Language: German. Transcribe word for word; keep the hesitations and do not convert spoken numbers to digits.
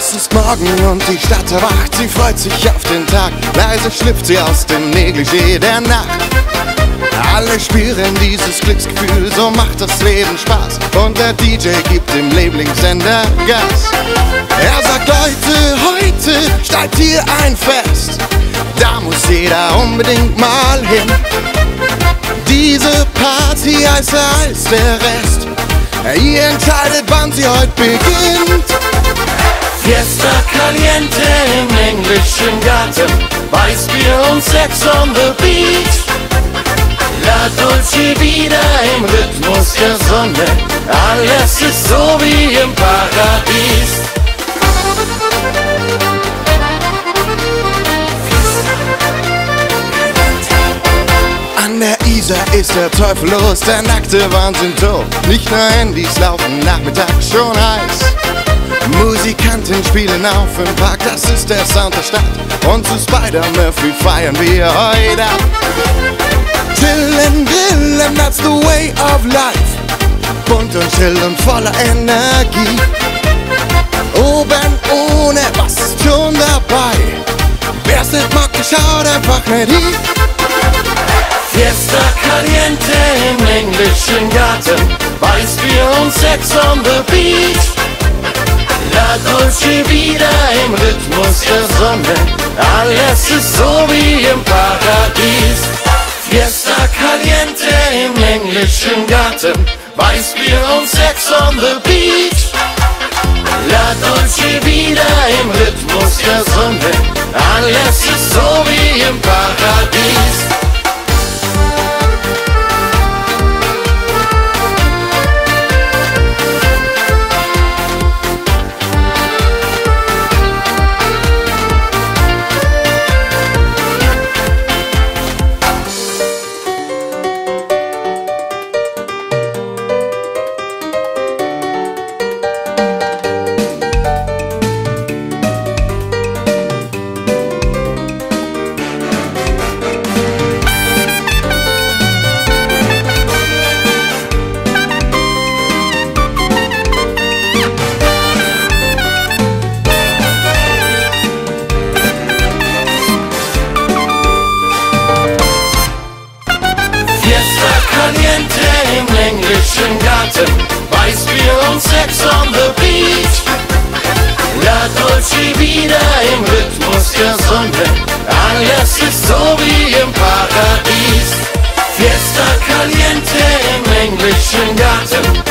Es ist morgen und die Stadt erwacht, sie freut sich auf den Tag. Leise schlüpft sie aus dem Negligé der Nacht. Alle spüren dieses Glücksgefühl, so macht das Leben Spaß. Und der D J gibt dem Lieblingssender Gas. Er sagt Leute, heute steigt hier ein Fest. Da muss jeder unbedingt mal hin. Diese Party heißer als der Rest. Ihr entscheidet, wann sie heute beginnt. Fiesta Caliente im Englischen Garten, Weißbier und Sex on the Beach. La Dolce wieder im Rhythmus der Sonne, alles ist so wie im Paradies. An der Isar ist der Teufel los, der nackte Wahnsinn tot. Nicht nur Handys laufen nachmittags schon heiß. Musikanten spielen auf im Park, das ist der Sound der Stadt. Und zu Spider-Murphy feiern wir heute ab. Chillen, grillen, that's the way of life. Bunt und schrill und voller Energie. Oben ohne, was ist schon dabei? Wer's nicht mag, der schaut einfach nicht hin. Fiesta Caliente im Englischen Garten, Weißbier und Sex on the Beach. La Dolce wieder im Rhythmus der Sonne, alles ist so wie im Paradies. Fiesta Caliente im Englischen Garten, Weißbier und Sex on the Beach. La Dolce wieder im Rhythmus der Sonne, alles ist so wie im Paradies. Weißbier und Sex on the Beach. La Dolce wieder im Rhythmus der Sonne, alles ist so wie im Paradies. Fiesta Caliente im Englischen Garten,